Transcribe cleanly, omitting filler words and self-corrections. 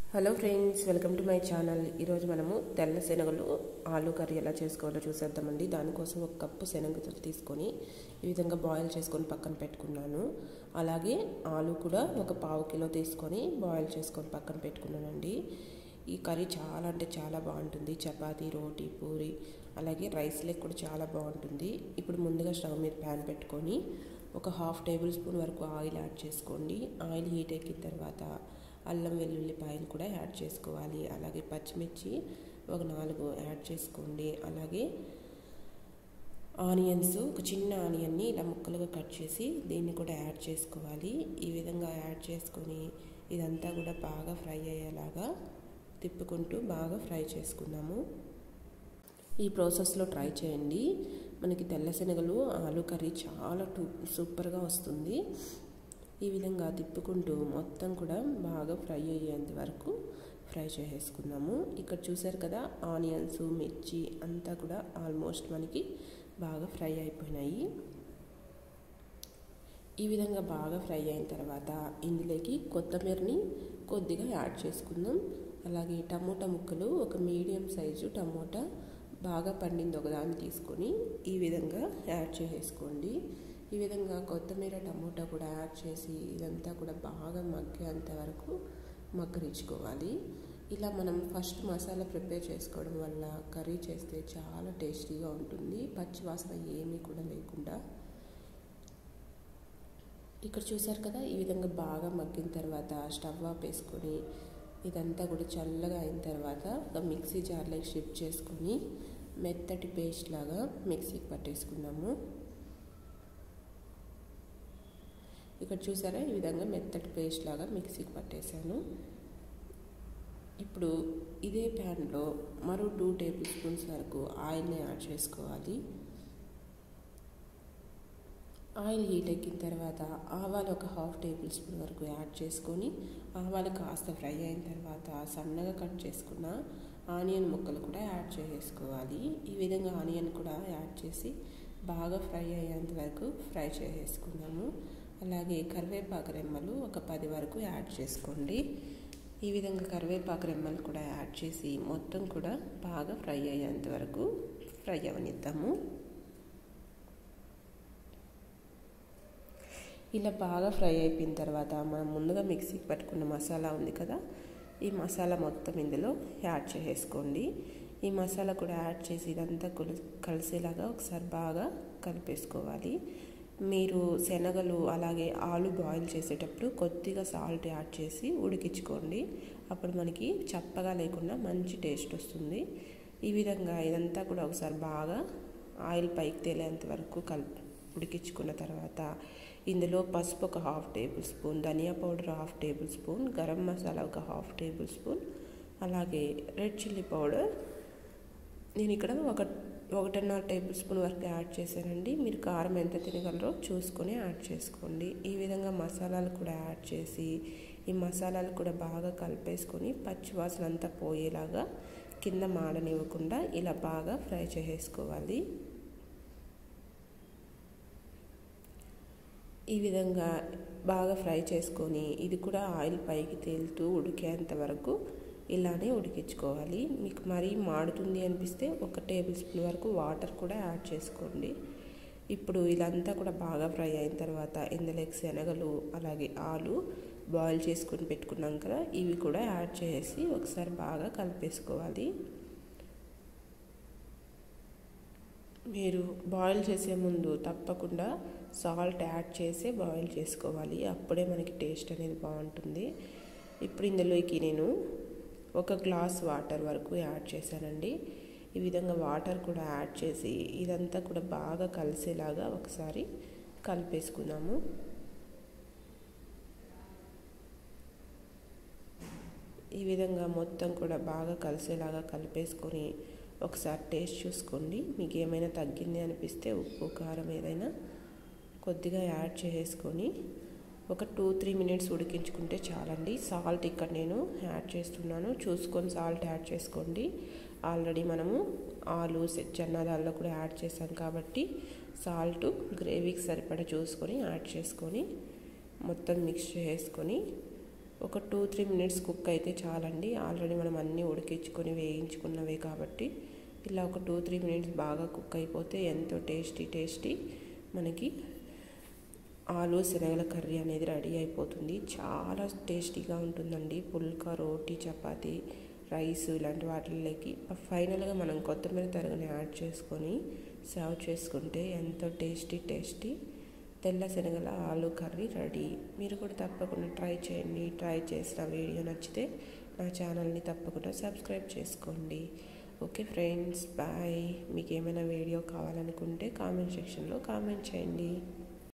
Hello friends, welcome to my channel. ఈరోజు మనము తెల్ల శనగలు ఆలు కర్రీ ఎలా చేసుకోవాలో చూసేద్దామండి. దానికోసం ఒక కప్పు శనగలు తీసుకొని ఈ విధంగా బాయిల్ చేసుకొని పక్కన పెట్టుకున్నాను. అలాగే ఆలు కూడా ఒక పావు కిలో తీసుకొని బాయిల్ చేసుకొని పక్కన పెట్టుకున్నానండి. ఈ కర్రీ చాలా అంటే చాలా బాగుంటుంది. చపాతీ, రోటీ, పూరి అలాగే రైస్లోకి కూడా చాలా బాగుంటుంది. ఇప్పుడు ముందుగా స్టవ్ మీద ప్యాన్ పెట్టుకొని ఒక 1/2 టేబుల్ స్పూన్ వరకు ఆయిల్ యాడ్ చేసుకోండి. ఆయిల్ హీట్ ఎక్కిన తర్వాత అల్లం వెల్లుల్లిపాయలు కూడా యాడ్ చేసుకోవాలి. అలాగే పచ్చిమిర్చి ఒక 4 యాడ్ చేసుకోండి. అలాగే ఆనియన్స్, ఒక చిన్న ఆనియన్ని ఇలా ముక్కలుగా కట్ చేసి దీన్ని కూడా యాడ్ చేసుకోవాలి. ఈ విధంగా యాడ్ చేసుకొని ఇదంతా కూడా బాగా ఫ్రై అయ్యేలాగా తిప్పుకుంటూ బాగా ఫ్రై చేసుకున్నాము. ఈ ప్రాసెస్లో ట్రై చేయండి. మనకి తెల్ల శనగలు ఆలు కర్రీ చాలా సూపర్గా వస్తుంది. ఈ విధంగా తిప్పుకుంటూ మొత్తం కూడా బాగా ఫ్రై అయ్యేంత వరకు ఫ్రై చేసేసుకున్నాము. ఇక్కడ చూసారు కదా, ఆనియన్స్, మిర్చి అంతా కూడా ఆల్మోస్ట్ మనకి బాగా ఫ్రై అయిపోయినాయి. ఈ విధంగా బాగా ఫ్రై అయిన తర్వాత ఇందులోకి కొత్తిమీరని కొద్దిగా యాడ్ చేసుకుందాం. అలాగే టమోటా ముక్కలు, ఒక మీడియం సైజు టమోటా బాగా పండింది ఒకదాన్ని తీసుకొని ఈ విధంగా యాడ్ చేసేసుకోండి. ఈ విధంగా కొత్తిమీర, టమోటా కూడా యాడ్ చేసి ఇదంతా కూడా బాగా మగ్గేంత వరకు మగ్గరించుకోవాలి. ఇలా మనం ఫస్ట్ మసాలా ప్రిపేర్ చేసుకోవడం వల్ల కర్రీ చేస్తే చాలా టేస్టీగా ఉంటుంది, పచ్చి వాసన ఏమీ కూడా లేకుండా. ఇక్కడ చూసారు కదా, ఈ విధంగా బాగా మగ్గిన తర్వాత స్టవ్ ఆపేసుకొని ఇదంతా కూడా చల్లగా అయిన తర్వాత ఒక మిక్సీ జార్లోకి షిఫ్ట్ చేసుకొని మెత్తటి పేస్ట్ లాగా మిక్సీకి పట్టేసుకున్నాము. ఇక్కడ చూసారా, ఈ విధంగా మెత్తటి పేస్ట్ లాగా మిక్సీకి పట్టేశాను. ఇప్పుడు ఇదే ప్యాన్లో మరో 2 టేబుల్ స్పూన్స్ వరకు ఆయిల్ని యాడ్ చేసుకోవాలి. ఆయిల్ హీట్ ఎక్కిన తర్వాత ఆవాలు ఒక 1/2 టేబుల్ స్పూన్ వరకు యాడ్ చేసుకొని ఆవాలు కాస్త ఫ్రై అయిన తర్వాత సన్నగా కట్ చేసుకున్న ఆనియన్ ముక్కలు కూడా యాడ్ చేసేసుకోవాలి. ఈ విధంగా ఆనియన్ కూడా యాడ్ చేసి బాగా ఫ్రై అయ్యేంత వరకు ఫ్రై చేసేసుకున్నాము. అలాగే కరివేపాకు రెమ్మలు ఒక 10 వరకు యాడ్ చేసుకోండి. ఈ విధంగా కరివేపాకు రెమ్మలు కూడా యాడ్ చేసి మొత్తం కూడా బాగా ఫ్రై అయ్యేంత వరకు ఫ్రై అవనిద్దాము. ఇలా బాగా ఫ్రై అయిపోయిన తర్వాత మనం ముందుగా మిక్సీకి పట్టుకున్న మసాలా ఉంది కదా, ఈ మసాలా మొత్తం ఇందులో యాడ్ చేసేసుకోండి. ఈ మసాలా కూడా యాడ్ చేసి ఇదంతా కలిసేలాగా ఒకసారి బాగా కలిపేసుకోవాలి. మీరు శనగలు అలాగే ఆలు బాయిల్ చేసేటప్పుడు కొద్దిగా సాల్ట్ యాడ్ చేసి ఉడికించుకోండి. అప్పుడు మనకి చప్పగా లేకుండా మంచి టేస్ట్ వస్తుంది. ఈ విధంగా ఇదంతా కూడా ఒకసారి బాగా ఆయిల్ పైకి తేలేంత వరకు ఉడికించుకున్న తర్వాత ఇందులో పసుపు ఒక 1/2 టేబుల్ స్పూన్, ధనియా powder 1/2 tablespoon, garam masala ఒక 1/2 టేబుల్ స్పూన్, అలాగే రెడ్ చిల్లీ పౌడర్ నేను ఇక్కడ 1.5 టేబుల్ స్పూన్ వరకు యాడ్ చేశానండి. మీరు కారం ఎంత తినగలరో చూసుకొని యాడ్ చేసుకోండి. ఈ విధంగా మసాలాలు కూడా యాడ్ చేసి ఈ మసాలాలు కూడా బాగా కలిపేసుకొని పచ్చివాసన అంతా పోయేలాగా కింద మాడనివ్వకుండా ఇలా బాగా ఫ్రై చేసేసుకోవాలి. ఈ విధంగా బాగా ఫ్రై చేసుకొని ఇది కూడా ఆయిల్ పైకి తేలుతూ ఉడికేంత వరకు ఇలానే ఉడికించుకోవాలి. మీకు మరీ మాడుతుంది అనిపిస్తే 1 టేబుల్ స్పూన్ వరకు వాటర్ కూడా యాడ్ చేసుకోండి. ఇప్పుడు ఇదంతా కూడా బాగా ఫ్రై అయిన తర్వాత ఇందులోకి శనగలు అలాగే ఆలు బాయిల్ చేసుకొని పెట్టుకున్నాం కదా, ఇవి కూడా యాడ్ చేసి ఒకసారి బాగా కలిపేసుకోవాలి. మీరు బాయిల్ చేసే ముందు తప్పకుండా సాల్ట్ యాడ్ చేసి బాయిల్ చేసుకోవాలి. అప్పుడే మనకి టేస్ట్ అనేది బాగుంటుంది. ఇప్పుడు ఇందులోకి నేను 1 గ్లాస్ వాటర్ వరకు యాడ్ చేశానండి. ఈ విధంగా వాటర్ కూడా యాడ్ చేసి ఇదంతా కూడా బాగా కలిసేలాగా ఒకసారి కలిపేసుకున్నాము. ఈ విధంగా మొత్తం కూడా బాగా కలిసేలాగా కలిపేసుకొని ఒకసారి టేస్ట్ చూసుకోండి. మీకు ఏమైనా తగ్గింది అనిపిస్తే ఉప్పు, కారం ఏదైనా కొద్దిగా యాడ్ చేసుకొని ఒక 2-3 మినిట్స్ ఉడికించుకుంటే చాలండి. సాల్ట్ ఇక్కడ నేను యాడ్ చేస్తున్నాను, చూసుకొని సాల్ట్ యాడ్ చేసుకోండి. ఆల్రెడీ మనము ఆలు చెన్నాదాల్లో కూడా యాడ్ చేసాం కాబట్టి సాల్ట్ గ్రేవీకి సరిపడా చూసుకొని యాడ్ చేసుకొని మొత్తం మిక్స్ చేసుకొని ఒక 2-3 మినిట్స్ కుక్ అయితే చాలండి. ఆల్రెడీ మనం అన్నీ ఉడికించుకొని వేయించుకున్నవే కాబట్టి ఇలా ఒక 2-3 మినిట్స్ బాగా కుక్ అయిపోతే ఎంతో టేస్టీ మనకి ఆలు శనగల కర్రీ అనేది రెడీ అయిపోతుంది. చాలా టేస్టీగా ఉంటుందండి. పుల్కా, రోటీ, చపాతీ, రైస్ ఇలాంటి వాటిల్లోకి ఫైనల్గా మనం కొత్తిమీర తరుగుని యాడ్ చేసుకొని సర్వ్ చేసుకుంటే ఎంతో టేస్టీ తెల్ల శనగల ఆలు కర్రీ రెడీ. మీరు కూడా తప్పకుండా ట్రై చేయండి. ట్రై చేసిన వీడియో నచ్చితే నా ఛానల్ని తప్పకుండా సబ్స్క్రైబ్ చేసుకోండి. Okay friends, bye. మీకు ఏమైనా వీడియో కావాలనుకుంటే కామెంట్ సెక్షన్లో కామెంట్ చేయండి.